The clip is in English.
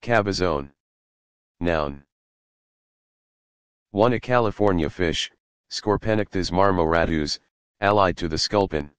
cabezon. Noun. 1. A California fish, Scorpenectes marmoratus, allied to the sculpin.